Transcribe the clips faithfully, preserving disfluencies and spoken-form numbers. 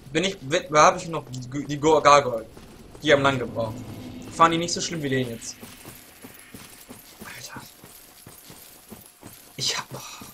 Bin ich, da habe ich noch die, die Gargoyle. Die haben lang gebraucht. Fahren die nicht so schlimm wie den jetzt. Alter. Ich hab.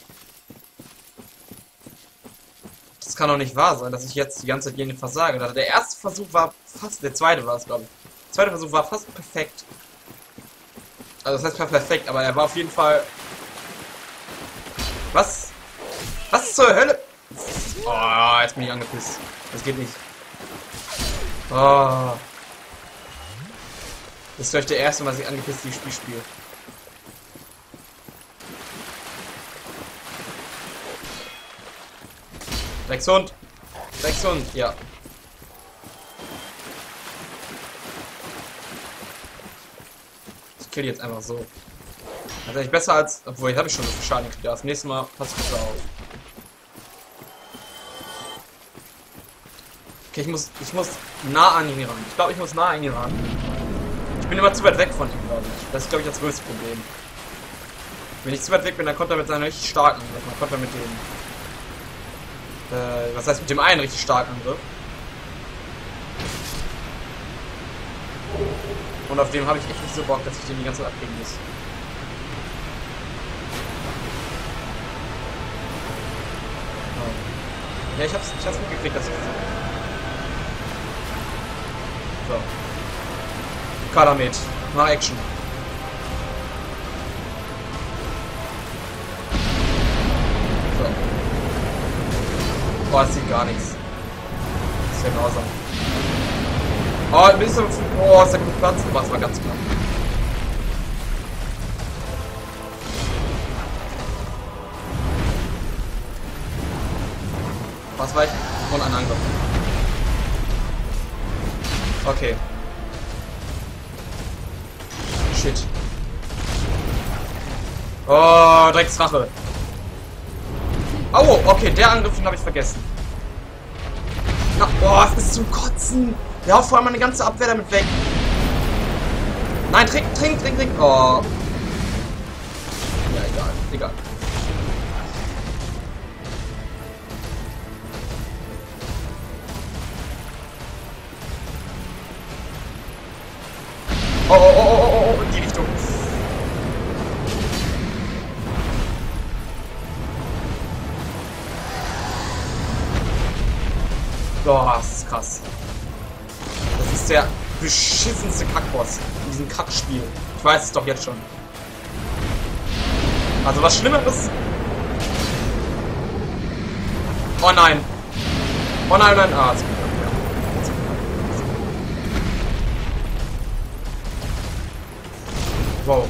Das kann doch nicht wahr sein, dass ich jetzt die ganze Zeit gegen den versage. Also der erste Versuch war fast. Der zweite war es, glaube ich. Der zweite Versuch war fast perfekt. Also das heißt perfekt, aber er war auf jeden Fall. Was? Was zur Hölle? Oh, jetzt bin ich angepisst. Das geht nicht. Oh. Das ist vielleicht der erste Mal, dass ich angepisst dieses Spiel spiele. Dreckshund! Dreckshund, ja. Ich kill die jetzt einfach so. Das ist eigentlich besser als. Obwohl, jetzt habe ich schon so viel Schaden gekriegt. Das nächste Mal passt besser auf. Okay, ich muss, ich muss nah an ihn ran. Ich glaube, ich muss nah an ihn ran. Ich bin immer zu weit weg von ihm, glaube ich. Das ist, glaube ich, das größte Problem. Wenn ich zu weit weg bin, dann kommt er mit seinen richtig starken Angriff. Dann kommt er mit dem... Äh, was heißt mit dem einen richtig starken Angriff. Und auf dem habe ich echt nicht so Bock, dass ich den die ganze Zeit abkriegen muss. Ja, ich hab's, ich hab's mitgekriegt, dass ich das so. Kalamet. Nach Action. So. Boah, das sieht gar nichts. Das ist ja grausam. Oh, ein bisschen. Oh, ist da gut Platz. Aber es war ganz knapp. Was war ich? Und ein Angriff. Okay. Shit. Oh, Drecksrache. Oh, okay, der Angriff, den habe ich vergessen. Na, oh, es ist zum Kotzen. Der haut vor allem meine ganze Abwehr damit weg. Nein, trink, trink, trink, trink. Oh. Ja, egal, egal. Oh, oh, oh, oh, oh, in die Richtung. Boah, das ist krass. Das ist der beschissenste Kackboss in diesem Kackspiel. Ich weiß es doch jetzt schon. Also was Schlimmeres. Oh nein. Oh nein, nein. Ah, ist gut. Wow.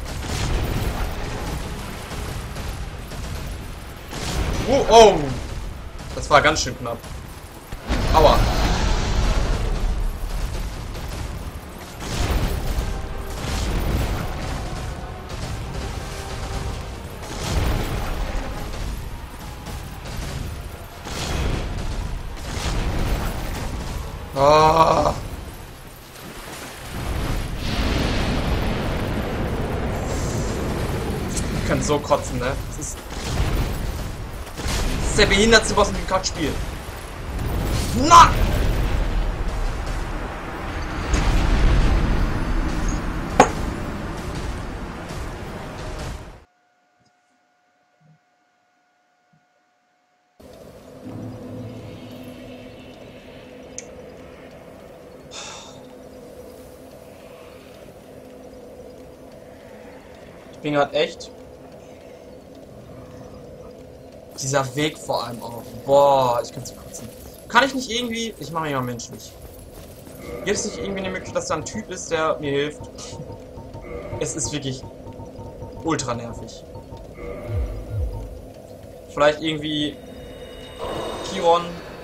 Oh, oh. Das war ganz schön knapp. Aua. Ah. Ich kann so kotzen, ne? Das ist, das ist der behindertste Boss in dem Kackspiel. Na! Ich bin gerade echt. Dieser Weg vor allem auch. Boah, ich kann zu kotzen. Kann ich nicht irgendwie... Ich mache mich mal menschlich. Gibt es nicht irgendwie eine Möglichkeit, dass da ein Typ ist, der mir hilft? Es ist wirklich ultra nervig. Vielleicht irgendwie... Kiron.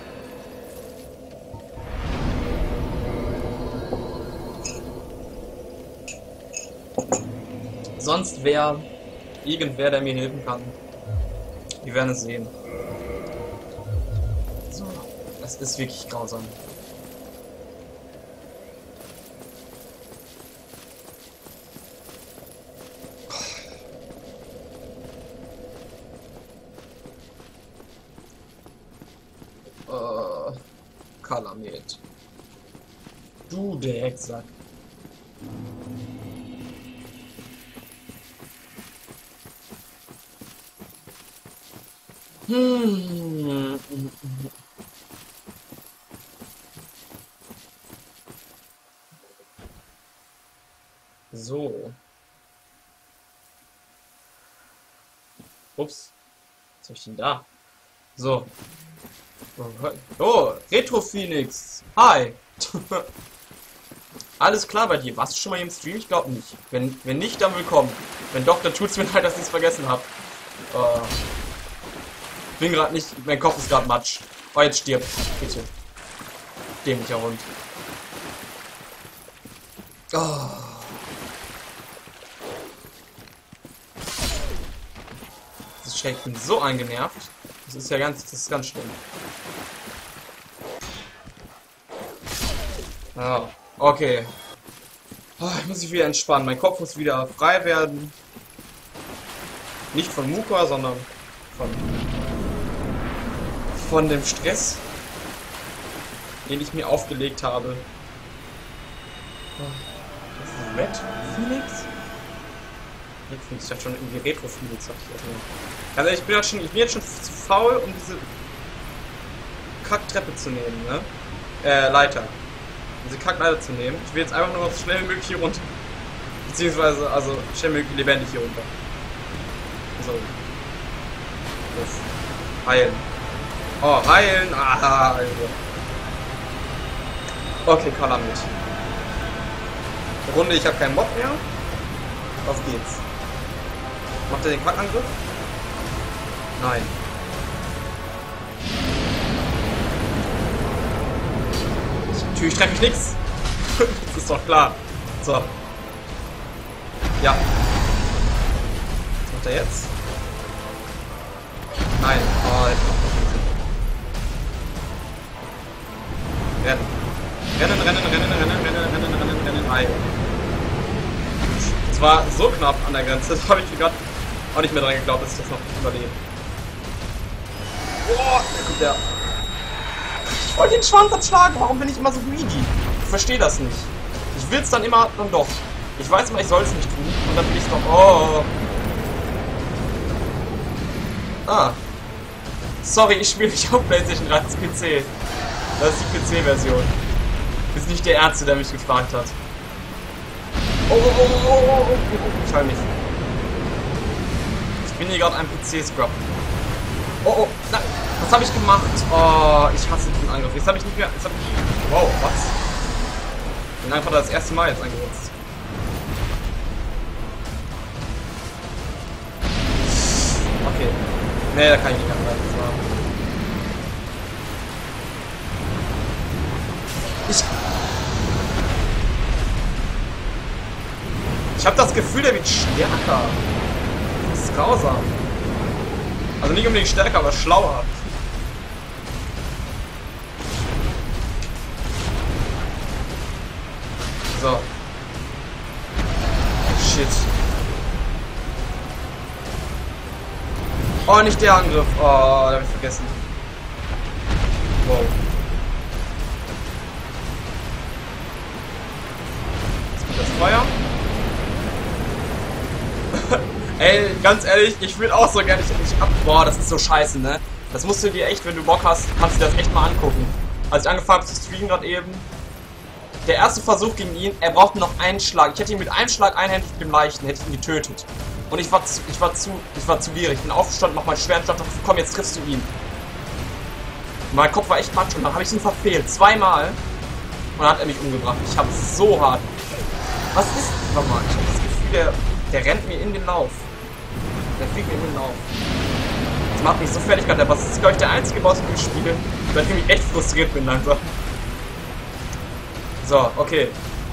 Sonst wer... Irgendwer, der mir helfen kann. Wir werden es sehen. So. Das ist wirklich grausam. Kalamet. Du Drecksack. Hm. So. Ups. Was habe ich denn da? So. Oh, Retro Phoenix. Hi. Alles klar bei dir. Warst du schon mal hier im Stream? Ich glaube nicht. Wenn, wenn nicht, dann willkommen. Wenn doch, dann tut's mir leid, dass ich es vergessen habe. Uh, bin gerade nicht. Mein Kopf ist gerade matsch. Oh, jetzt stirbt. Bitte. Dämlicher Hund. Oh. Das ist ich bin so eingenervt. Das ist ja ganz, das ist ganz schlimm. Ja, okay. Oh, ich muss mich wieder entspannen. Mein Kopf muss wieder frei werden. Nicht von Muka, sondern von, von dem Stress, den ich mir aufgelegt habe. Das ist Red Phoenix? Red Phoenix, ich dachte schon irgendwie Retro Phoenix. Also ich bin, jetzt schon, ich bin jetzt schon zu faul, um diese Kacktreppe zu nehmen, ne? Äh, Leiter. Diese Kackleiter zu nehmen. Ich will jetzt einfach nur noch so schnell wie möglich hier runter. Beziehungsweise, also schnell wie möglich lebendig hier runter. So. Das. Heilen. Oh, heilen. Ah, also. Okay, Kalamet. Runde, ich habe keinen Mob mehr. Auf geht's. Macht er den Kackangriff? Nein. Natürlich treffe ich nichts. Das ist doch klar. So. Ja. Was macht er jetzt? Nein. Oh, jetzt macht er Rennen. Rennen, rennen, rennen, rennen, rennen, rennen, rennen, rennen, rennen. Es war so knapp an der Grenze, da habe ich mir gerade auch nicht mehr dran geglaubt, dass ich das noch überlebe. Boah, da kommt der. Ich wollte den Schwanz abschlagen, warum bin ich immer so greedy? Ich verstehe das nicht. Ich will es dann immer und doch. Ich weiß immer, ich soll es nicht tun und dann will ich es doch. Oh. Ah. Sorry, ich spiele nicht auf PlayStation drei, das ist P C. Das ist die P C-Version. Ist nicht der Ärzte, der mich gefragt hat. Oh, oh, oh, oh, oh, oh, oh. Ich heil mich. Ich bin hier gerade ein P C-Scrub. Oh, oh, nein. Was habe ich gemacht? Oh, ich hasse diesen Angriff. Jetzt habe ich nicht mehr. Jetzt hab ich... Wow, was? Ich bin einfach das erste Mal jetzt eingesetzt. Okay. Nee, da kann ich nicht angreifen. Ich. Ich habe das Gefühl, der wird stärker. Das ist grausam. Also nicht unbedingt stärker, aber schlauer. So. Shit. Oh, nicht der Angriff. Oh, da hab ich vergessen. Wow. Jetzt kommt das Feuer. Ey, ganz ehrlich, ich will auch so gerne. Ich, ich ab. Boah, das ist so scheiße, ne? Das musst du dir echt, wenn du Bock hast, kannst du dir das echt mal angucken. Als ich angefangen habe zu streamen gerade eben. Der erste Versuch gegen ihn, er brauchte noch einen Schlag. Ich hätte ihn mit einem Schlag einhändig mit dem Leichten, hätte ich ihn getötet. Und ich war zu, ich war zu, ich war zu gierig. Ich bin aufgestanden, mach mal schweren Schlag, dachte, komm, jetzt triffst du ihn. Mein Kopf war echt matsch und dann habe ich ihn verfehlt. Zweimal. Und dann hat er mich umgebracht. Ich habe so hart. Was ist. Warte mal, ich habe das Gefühl, der, der rennt mir in den Lauf. Der fliegt mir in den Lauf. Das macht mich so fertig gerade. Das ist, glaube ich, der einzige Boss, den ich spiele, bei dem ich echt frustriert bin langsam. So, okay.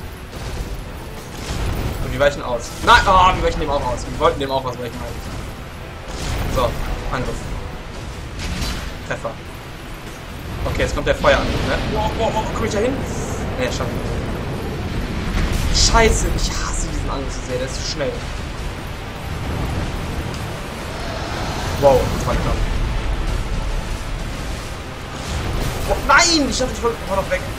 Und die weichen aus. Nein, oh, wir weichen dem auch aus. Wir wollten dem auch was weichen eigentlich. So, Angriff. Treffer. Okay, jetzt kommt der Feuerangriff, ne? Wow, wow, wow, komm ich da hin? Ne, schaffe ich. Scheiße, ich hasse diesen Angriff so sehr, der ist zu schnell. Wow, das war knapp. Wow, Nein! Ich dachte, ich war noch weg.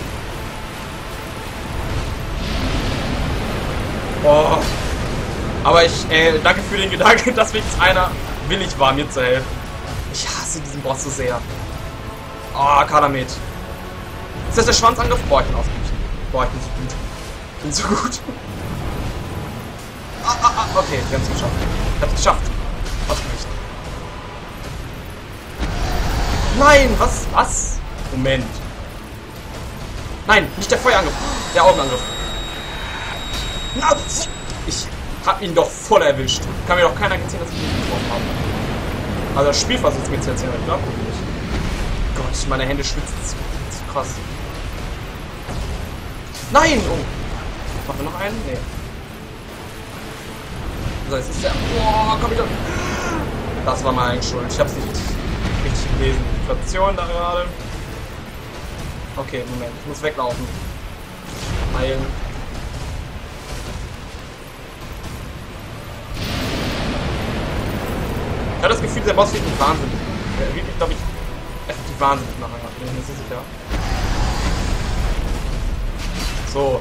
Boah. Aber ich, äh, danke für den Gedanken, dass wenigstens einer willig war, mir zu helfen. Ich hasse diesen Boss so sehr. Oh, Kalamet. Ist das der Schwanzangriff? Boah, ich bin ausgewichen. Boah, ich bin so gut. Ich bin so gut. Ah, ah, ah. Okay, wir haben es geschafft. Ich hab's geschafft. Ausgewichen. Nein, was? Was? Moment. Nein, nicht der Feuerangriff. Der Augenangriff. Na, ich hab ihn doch voll erwischt. Kann mir doch keiner erzählen, dass ich ihn getroffen habe. Also das Spiel versucht es mir zu erzählen, aber ich glaube nicht. Gott, meine Hände schwitzen zu, zu krass. Nein! Oh! Machen wir noch einen? Nee. So, jetzt ist der... Boah, komm wieder... Das war meine Schuld. Ich hab's nicht richtig gelesen. Inflation da gerade. Okay, Moment. Ich muss weglaufen. Heilen. Ich habe das Gefühl, der Boss wird nicht wahnsinnig. Er wird mich, glaube ich, effektiv wahnsinnig machen. Bin ich mir nicht sicher. So.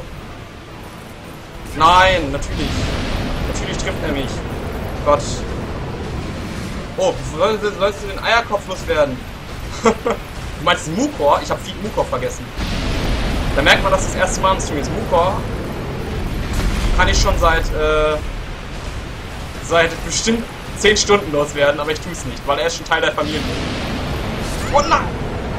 Nein, natürlich. Natürlich trifft er mich. Gott. Oh, sollst du den Eierkopf loswerden? Du meinst Mukor? Ich habe viel Mukor vergessen. Da merkt man, dass das erste Mal im Stream ist. Mukor kann ich schon seit, äh, seit bestimmt zehn Stunden loswerden, aber ich tue es nicht, weil er ist schon Teil der Familie. Oh nein!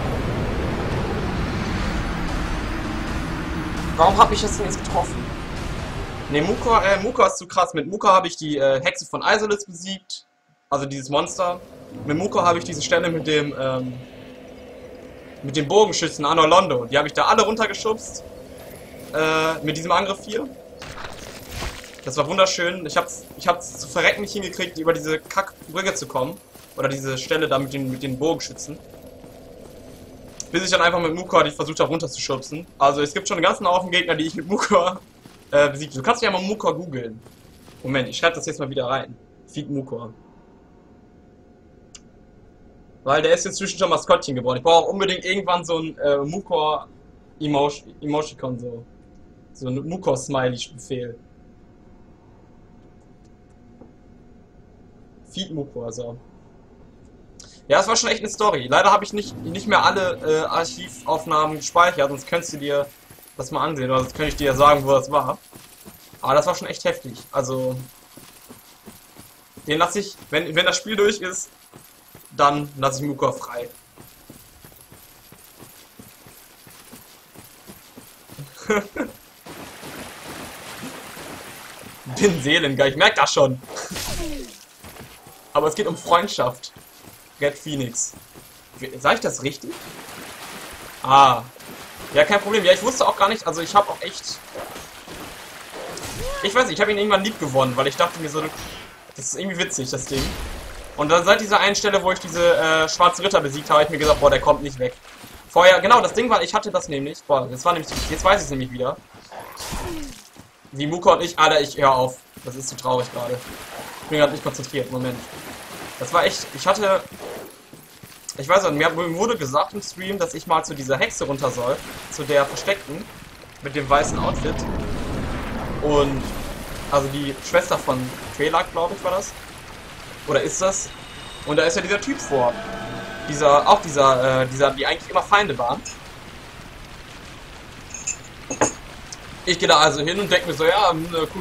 Warum habe ich das denn jetzt getroffen? Ne, Mukor, äh, Mukor ist zu krass. Mit Mukor habe ich die äh, Hexe von Isolith besiegt. Also dieses Monster. Mit Mukor habe ich diese Stelle mit dem, ähm, mit dem Bogenschützen Anor Londo. Die habe ich da alle runtergeschubst. Äh, mit diesem Angriff hier. Das war wunderschön. Ich hab's, ich hab's zu verrecken nicht hingekriegt, über diese Kackbrücke zu kommen. Oder diese Stelle da mit den, mit den Bogenschützen. Bis ich dann einfach mit Mukor die versucht habe runterzuschubsen. Also es gibt schon einen ganzen Haufen Gegner, die ich mit Mukor äh, besiegt. Du kannst ja mal Mukor googeln. Moment, ich schreibe das jetzt mal wieder rein. Feed Mukor. Weil der ist jetzt zwischen schon Maskottchen geworden. Ich brauche auch unbedingt irgendwann so ein äh, Mukor Emoticon, so. So ein Mukor-Smiley-Befehl. Feed Mukor, so. Ja, es war schon echt eine Story. Leider habe ich nicht, nicht mehr alle äh, Archivaufnahmen gespeichert, sonst könntest du dir das mal ansehen, oder sonst könnte ich dir ja sagen, wo das war. Aber das war schon echt heftig. Also, den lasse ich, wenn, wenn das Spiel durch ist, dann lasse ich Mukor frei. Den Seelengeist, ich merke das schon. Aber es geht um Freundschaft. Red Phoenix. Sag ich das richtig? Ah. Ja, kein Problem. Ja, ich wusste auch gar nicht, also ich habe auch echt... Ich weiß nicht, ich habe ihn irgendwann lieb gewonnen, weil ich dachte mir so, das ist irgendwie witzig, das Ding. Und dann seit dieser einen Stelle, wo ich diese äh, schwarzen Ritter besiegt habe, habe ich mir gesagt, boah, der kommt nicht weg. Vorher, genau, das Ding war, ich hatte das nämlich, boah, das war nämlich, jetzt weiß ich es nämlich wieder. Wie Mukor und ich, Alter, ich hör auf. Das ist zu traurig gerade. Ich bin gerade nicht konzentriert, Moment. Das war echt, ich hatte, ich weiß nicht, mir wurde gesagt im Stream, dass ich mal zu dieser Hexe runter soll, zu der Versteckten, mit dem weißen Outfit. Und, also die Schwester von Trelak, glaube ich, war das. Oder ist das? Und da ist ja dieser Typ vor. Dieser, auch dieser, äh, dieser, die eigentlich immer Feinde waren. Ich gehe da also hin und denke mir so, ja, na gut.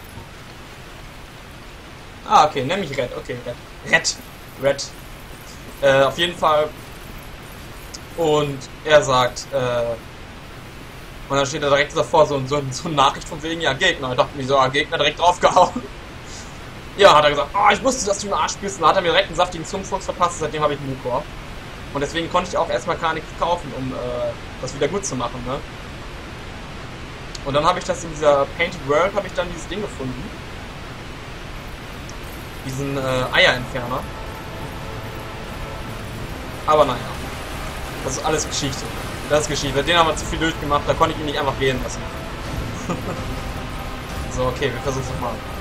Ah, okay, nenn mich Red, okay, Red. Red. Red. Äh, auf jeden Fall. Und er sagt, äh, und dann steht da direkt davor so, so, so eine Nachricht von wegen, ja, Gegner. Ich dachte mir so, ja, Gegner direkt draufgehauen. Ja, hat er gesagt, oh, ich wusste, dass du einen Arsch bist. Und dann hat er mir direkt einen saftigen Zungenfuchs verpasst, seitdem habe ich einen Mukor. Und deswegen konnte ich auch erstmal gar nichts kaufen, um äh, das wieder gut zu machen, ne? Und dann habe ich das in dieser Painted World, habe ich dann dieses Ding gefunden. Diesen äh, Eierentferner. Aber naja. Das ist alles Geschichte. Das ist Geschichte. Den haben wir zu viel durchgemacht, da konnte ich ihn nicht einfach gehen lassen. So, okay, wir versuchen es nochmal.